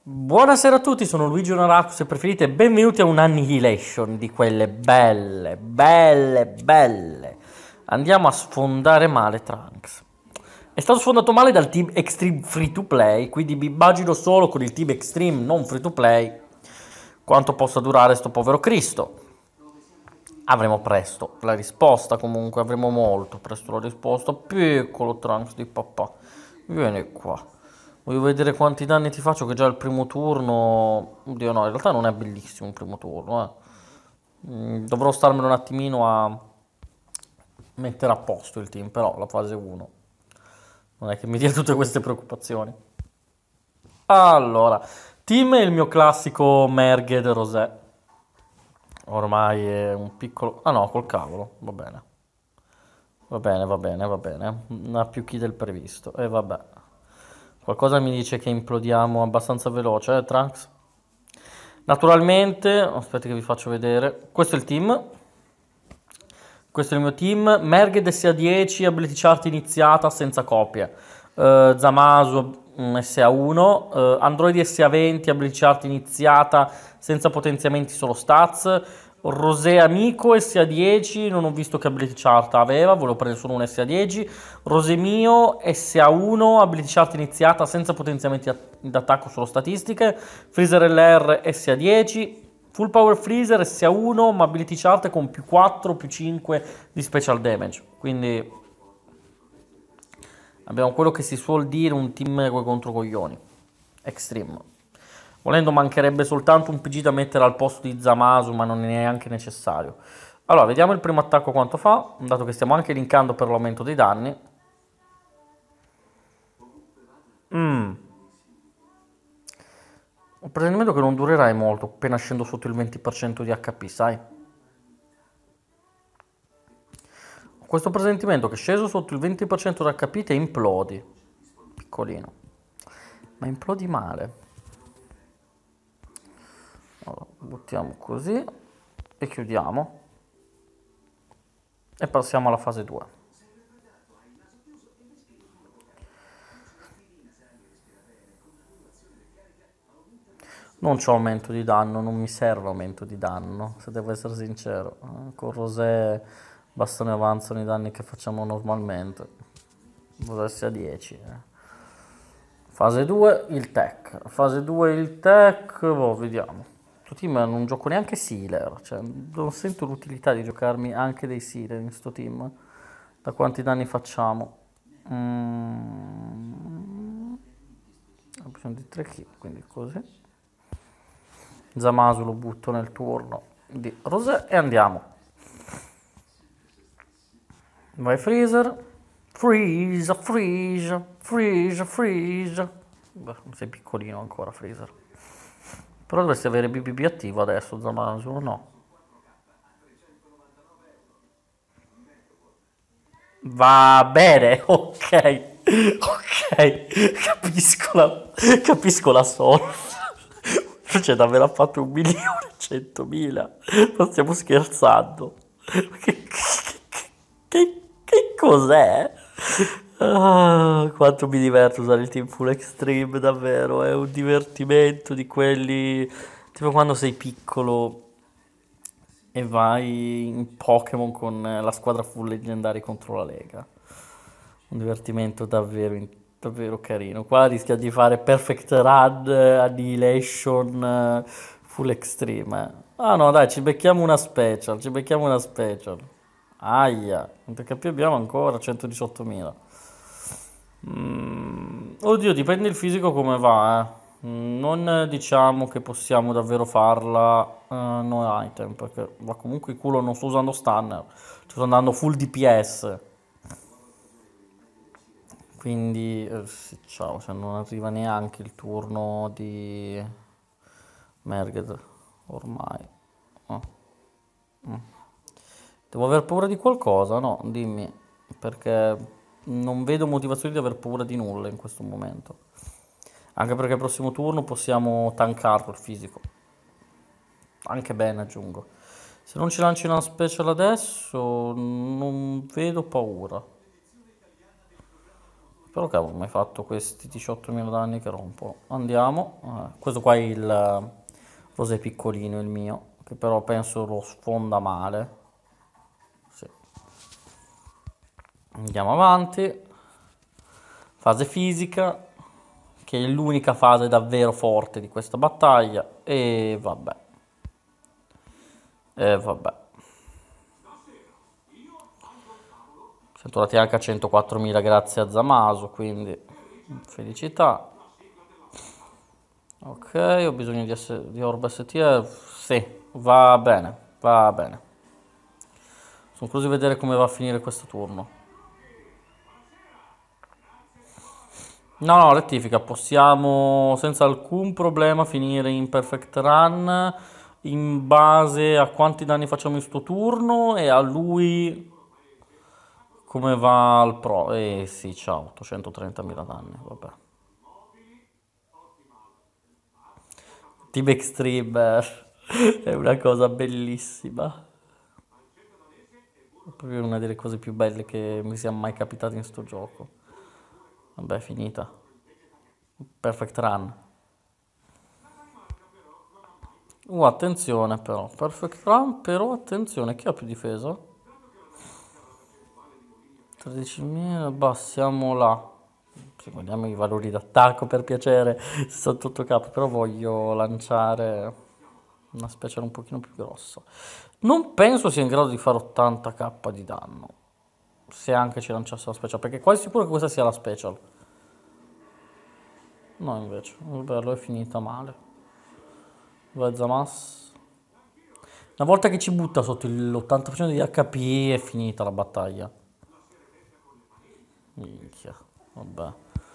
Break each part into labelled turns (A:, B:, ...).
A: Buonasera a tutti, sono Luigi Onorato, se preferite, e benvenuti a un Annihilation di quelle belle, belle, belle. Andiamo a sfondare male Trunks. È stato sfondato male dal team Extreme Free to Play, quindi mi immagino solo con il team Extreme non Free to Play quanto possa durare sto povero Cristo. Avremo presto la risposta, comunque avremo molto presto la risposta. Piccolo Trunks di papà, vieni qua. Voglio vedere quanti danni ti faccio, che già il primo turno... Oddio no, in realtà non è bellissimo il primo turno, dovrò starmelo un attimino a mettere a posto il team, però la fase 1 non è che mi dia tutte queste preoccupazioni. Allora, team è il mio classico Merged Rosé. Ormai è un piccolo... Ah no, col cavolo, va bene. Va bene, va bene, va bene. Non ha più chi del previsto. E vabbè. Qualcosa mi dice che implodiamo abbastanza veloce, Trunks? Naturalmente, aspetta che vi faccio vedere. Questo è il team. Questo è il mio team. Merged SA10, ability chart iniziata senza copie. Zamasu SA1. Android SA20, ability chart iniziata senza potenziamenti, solo stats. Rosé Amico SA10, non ho visto che ability chart aveva, volevo prendere solo un SA10. Rosé Mio SA1, ability chart iniziata senza potenziamenti d'attacco, solo statistiche. Freezer LR SA10. Full Power Freezer SA1, ma ability chart con più 4, più 5 di special damage. Quindi abbiamo quello che si suol dire un team contro coglioni. Extreme. Volendo mancherebbe soltanto un PG da mettere al posto di Zamasu, ma non è neanche necessario. Allora, vediamo il primo attacco quanto fa, dato che stiamo anche linkando per l'aumento dei danni. Ho presentito che non durerai molto, appena scendo sotto il 20% di HP, sai? Ho questo presentimento che sceso sotto il 20% di HP te implodi. Piccolino. Ma implodi male. Allora, buttiamo così e chiudiamo. E passiamo alla fase 2. Non c'ho aumento di danno, non mi serve aumento di danno, se devo essere sincero. Con Rosé bastano e avanzano i danni che facciamo normalmente. Rosé sia 10. Fase 2 il tech. Fase 2 il tech, boh, vediamo. Sto team non gioco neanche Sealer, cioè non sento l'utilità di giocarmi anche dei Sealer in sto team. Da quanti danni facciamo? Ho bisogno di 3 kill, quindi così. Zamasu lo butto nel turno di Rosé e andiamo. Vai Freezer. Freeze, freeze, freeze, freeze. Beh, sei piccolino ancora Freezer. Però dovresti avere BBB attivo adesso, Zamasu, o no? Va bene, ok. Ok, capisco la solfa. Cioè, davvero ha fatto 1.100.000. Non stiamo scherzando. Che cos'è? Ah, quanto mi diverto usare il Team Full Extreme, davvero. È un divertimento di quelli. Tipo quando sei piccolo e vai in Pokémon con la squadra full leggendari contro la Lega. Un divertimento davvero, davvero carino. Qua rischia di fare Perfect Run, Annihilation, Full Extreme. Ah no, dai, ci becchiamo una special, ci becchiamo una special. Aia, quanto HP abbiamo ancora? 118.000. Oddio, dipende il fisico come va, eh. Non diciamo che possiamo davvero farla no item, perché va comunque il culo, non sto usando stunner, sto andando full DPS. Quindi, sì, ciao, cioè non arriva neanche il turno di Merged, ormai. Ah. Devo aver paura di qualcosa? No, dimmi, perché non vedo motivazioni di aver paura di nulla in questo momento. Anche perché il prossimo turno possiamo tankarlo il fisico. Anche bene, aggiungo. Se non ci lanci una special adesso, non vedo paura. Però cavolo, mi hai fatto questi 18.000 danni che rompo. Andiamo. Questo qua è il rosé piccolino, il mio, che però penso lo sfonda male. Sì. Andiamo avanti. Fase fisica, che è l'unica fase davvero forte di questa battaglia. E vabbè. E vabbè. Siamo tornati anche a 104.000 grazie a Zamasu, quindi felicità. Ok, ho bisogno di Orb STF. Sì, va bene, va bene. Sono curioso di vedere come va a finire questo turno. No, no, rettifica, possiamo senza alcun problema finire in perfect run in base a quanti danni facciamo in sto turno e a lui come va al pro. Eh sì, ciao, 830.000 danni, vabbè. Team Extreme è una cosa bellissima. È proprio una delle cose più belle che mi sia mai capitate in sto gioco. Vabbè, è finita. Perfect run. Attenzione però. Perfect run, però attenzione. Chi ha più difesa? 13.000, bah, siamo là. Se guardiamo i valori d'attacco per piacere, 68k, però voglio lanciare una special un pochino più grossa. Non penso sia in grado di fare 80k di danno, se anche ci lanciasse la special, perché è quasi sicuro che questa sia la special. No, invece, vabbè, allora è finita male. Vezzamas. Una volta che ci butta sotto l'80% di HP è finita la battaglia. Minchia, vabbè.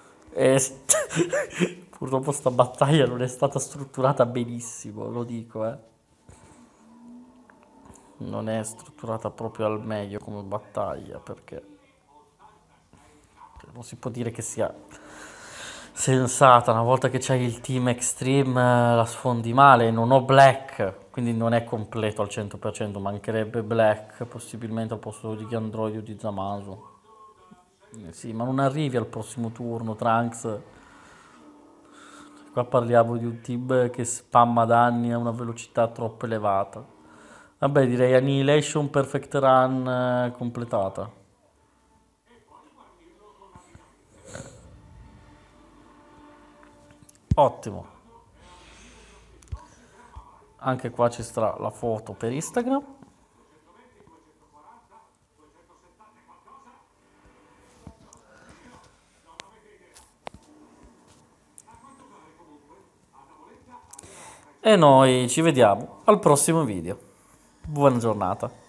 A: Purtroppo sta battaglia non è stata strutturata benissimo, lo dico, eh. Non è strutturata proprio al meglio come battaglia, perché non si può dire che sia sensata. Una volta che c'hai il team extreme la sfondi male. Non ho black, quindi non è completo al 100%, mancherebbe black possibilmente al posto di Android o di Zamasu. Sì, ma non arrivi al prossimo turno, Trunks. Qua parliamo di un team che spamma danni a una velocità troppo elevata. Vabbè, direi Annihilation Perfect Run completata. Ottimo. Anche qua ci sarà la foto per Instagram. E noi ci vediamo al prossimo video. Buona giornata.